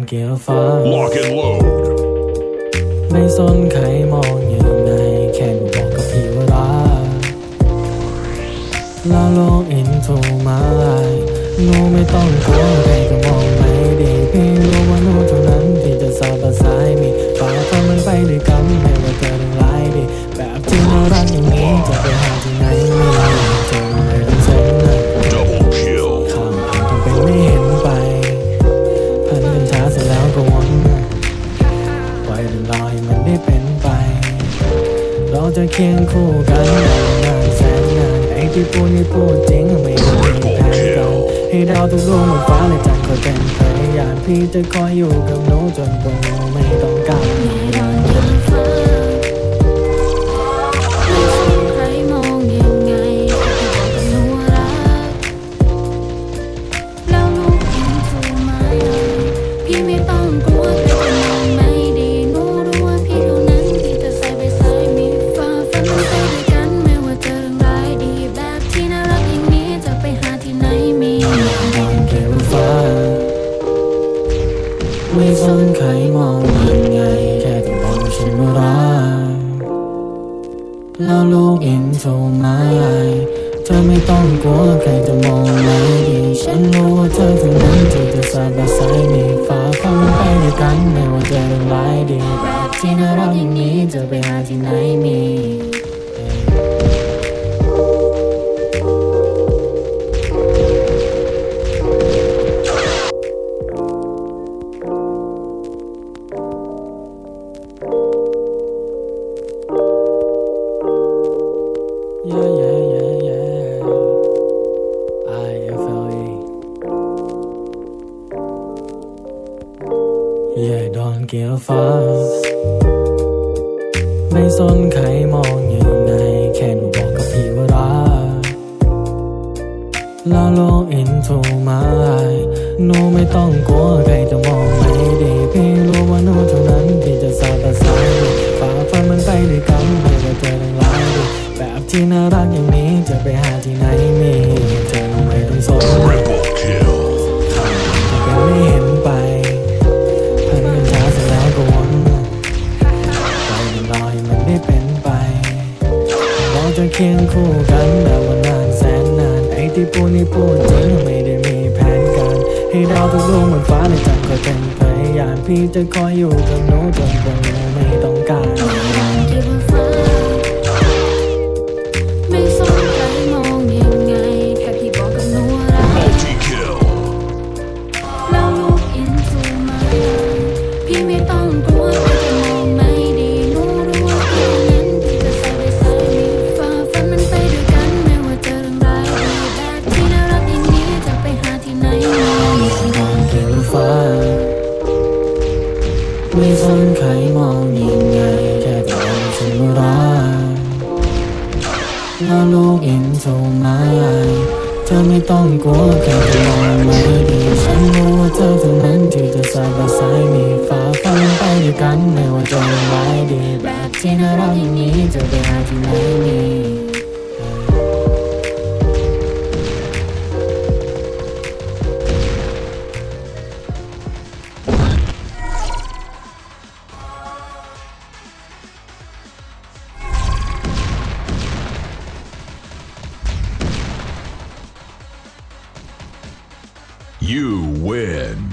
เกี่ยวฟ้า Lock and load ไม่สนใครมองยังไงแค่บอกกับพี่ว่ารักแล้วโลก into my life หนูไม่ต้องกลัวใครจะมองไม่ดีเพียงรู้ว่าหนูเท่านั้นที่จะสบายสายมีฝ่าฟันมันไปด้วยกันไม่ว่าเจอเรื่องร้ายดีแบบที่น่ารักอย่างนี้จะไปหาที่ไหนไม่เจอไม่ต้องสนเลย Double kill ข้ามผ่านทำเป็นไม่เห็นไปพันกันช้าเสร็จแล้วก็วนปล่อยเรื่องราวให้มันได้เป็นไปเราจะเคียงคู่กันนานแสนนานไอ้ที่พูดนี่พูดจริงไม่ได้มีแผนกันให้ดาวทุกดวงบนฟ้าและจันทร์คอยเป็นพยานพี่จะคอยอยู่กับหนูจนกว่าหนูไม่ต้องการไม่สนใครมองยังไงแค่ต้องบอกฉันว่ารักแล้วโลก into my life เธอไม่ต้องกลัวใครจะมองไม่ดีฉันรู้ว่าเธอเท่านั้นที่จะสบายสายมีฝ่าฟันไปด้วยกันไม่ว่าเจอเรื่องร้ายดีแบบที่น่ารักอย่างนี้จะไปหาที่ไหนมี Yeah, yeah, yeah, yeah. IFLE. Yeah, don't give a fuck. ไม่สนใครมองยังไงแค่หนูบอกกับพี่ว่ารักแล้วโลก into my life หนูไม่ต้องกลัวใครจะมองไม่ดีเพียงรู้ว่าหนูเท่านั้นที่จะสบายสายฝ่าฟันมันไปด้วยกันไม่ว่าเจอเรื่องร้ายดีแบบที่น่ารักอย่างนี้จะไปหาที่ไหนมีเธอไม่ต้องสน Triple kill จะเป็นไม่เห็นไปพันกันช้าเสร็จแล้วก็วนปล่อยมันรอให้มันได้เป็นไปเราจะเคียงคู่กันแบบว่านานแสนนานไอ้ที่พูดนี่พูดจริงไม่ได้มีแผนการให้ดาวทุกดวงบนฟ้าในจันทร์คอยเป็นพยานพี่จะคอยอยู่กับหนูจนกว่าหนูไม่ต้องการไม่สนใครมองยังไงแค่ต้องบอกฉันว่ารักแล้วโลก into my life เธอไม่ต้องกลัวใครจะมองไม่ดีฉันรู้ว่าเธอเท่านั้นที่จะสบายสายมีฝ่าฟันไปด้วยกันไม่ว่าจะเรื่องร้ายดีแบบที่น่ารักอย่างนี้จะไปหาที่ไหนมี You win.